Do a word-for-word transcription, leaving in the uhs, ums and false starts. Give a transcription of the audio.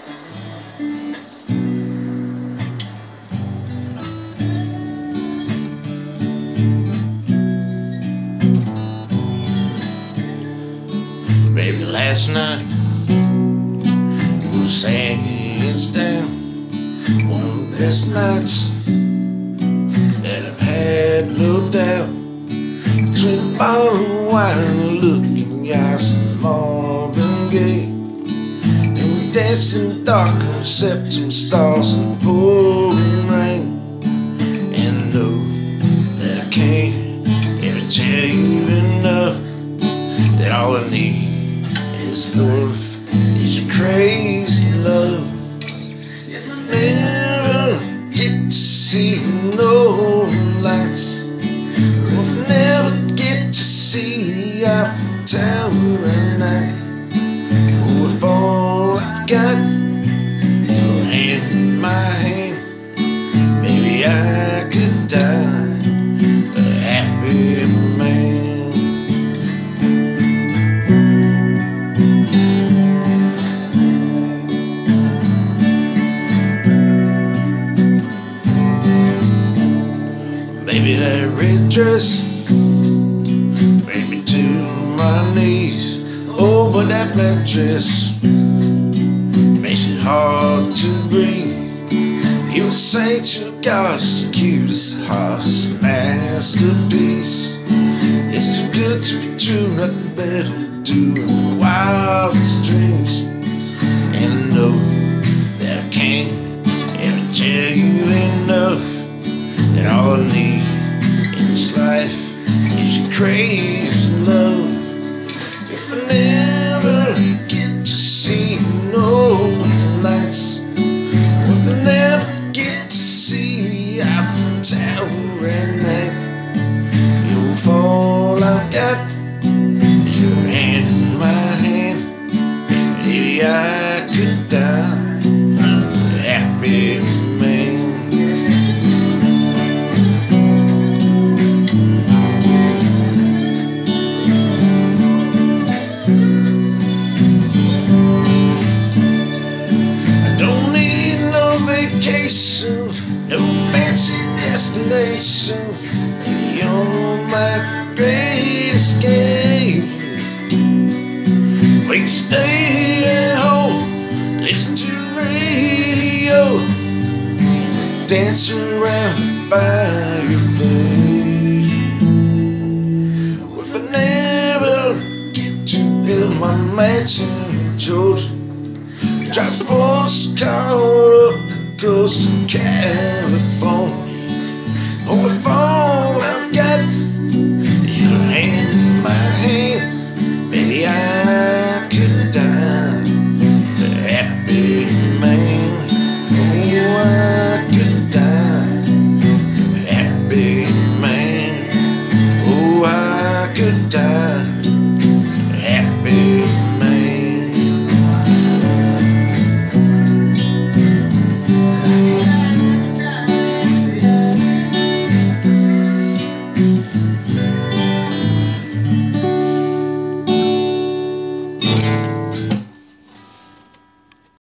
Baby, last night we was hands down, one of the best nights that I've had, no doubt. Between a bottle of wine and looking eyes and Marvin Gaye, and we danced in the dark under September stars and pouring rain. And I know that I can't ever tell you enough that all I need is love, is your crazy love. If I never get to see no lights, or if I never get to see the Eiffel Tower at night, or if all I've got is your hand in my hand, maybe I could die a happy man. Baby, that red dress made me to my knees. Oh, but that black dress makes it hard to breathe. You would say to God, it's the cutest, hottest masterpiece. It's too good to be true, nothing better to do in the wildest dreams. And I know that I can't ever tell you enough that all I need in this life is your crazy love. If I never get to see no lights, or if I never get to see the Eiffel Tower at night, you'll fall. I've got is your hand in my hand, maybe I could die a happy man. No fancy destination, you're my great escape. We can stay at home, listen to the radio, dance around by your place. If I never get to build my mansion in Georgia, drive the postcard up coast of California, oh, if all